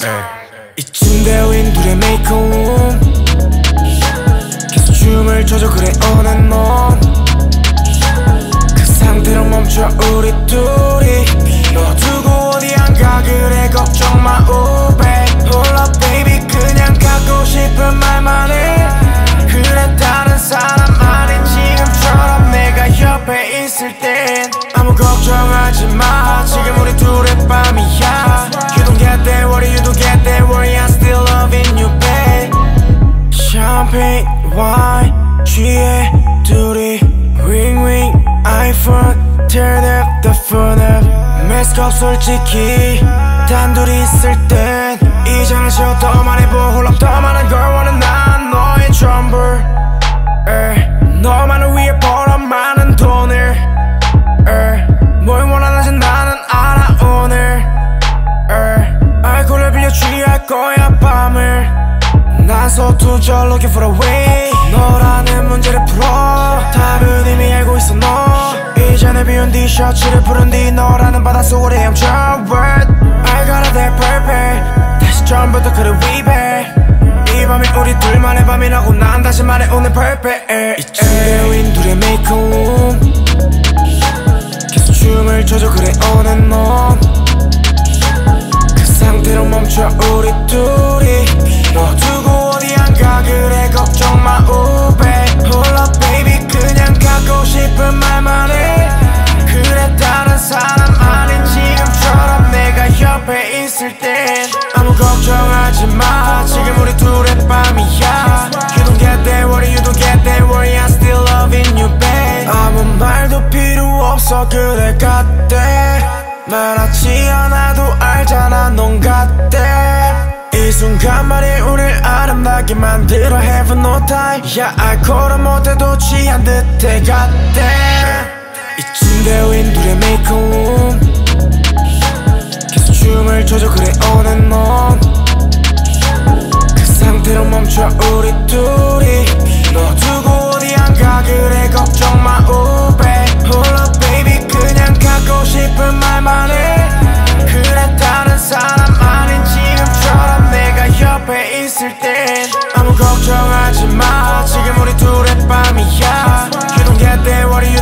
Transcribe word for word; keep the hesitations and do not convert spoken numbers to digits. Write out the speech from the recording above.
이 침대 윈 둘의 메이크업 계속 춤을 춰줘 그래 on and on 그 상태로 멈춰 우리 둘이 너 두고 어디 안 가 그래 걱정 마 oh babe Hold up baby 그냥 갖고 싶은 말만 해 그래 다른 사람 아닌 지금처럼 내가 옆에 있을 땐 아무 걱정하지 마 지금 우리 둘의 밤이야 You don't get that worry you don't get that worry I'm still loving you babe Champagne wine 취해 둘이 ring ring iPhone turn up the phone up mask up 솔직히 단둘이 있을 땐 이 잔을 쉬어 더 말해보 hold up 더 많은 걸 원해 난 너의 전부 너만을 위해 벌어 많은 돈을 뭘 원하는지 나는 알아 오늘 알코올을 빌려 취할 거야 밤을 난 서투져 looking for a way 너라는 문제를 풀어 답은 이미 알고 있어 너 이전에 비운 뒤 셔츠를 푸른 뒤 너라는 바닷속으로 헤엄쳐 Word I got a that perfect 다시 처음부터 그를 위배 이 밤이 우리 둘만의 밤이라고 난 다시 말해 오늘 perfect 이 침대 윈 둘의 메이크업 계속 춤을 춰줘 그래 on and on 그 상태로 멈춰 우리 둘이 너 두고 어디 안 가 그래 걱정 마 oh babe Hold up baby 그냥 갖고 싶은 말만 해 그래 다른 사람 아닌 지금처럼 내가 옆에 있을 땐 아무 걱정하지 마 지금 우리 둘의 밤이야 You don't get that worry you don't get that worry I'm still loving you babe 아무 말도 필요 없어 그래 같대 말하지 않아도 알잖아 넌 같대 이 순간만이 우릴 아름답게 만들어 have no time 야 알코올은 못해도 취한 듯해 같대 이 침대 윈 둘의 메이크업 계속 춤을 춰줘 그래 on and on 그 상태로 멈춰 우리 둘이 너 두고 어디 안 가 그래 걱정 마 oh babe Hold up baby 그냥 갖고 싶은 말만 해 그래 다른 사람 아닌 지금처럼 내가 옆에 있을 땐 아무 걱정하지 마 지금 우리 둘의 밤이야 You don't get that worry you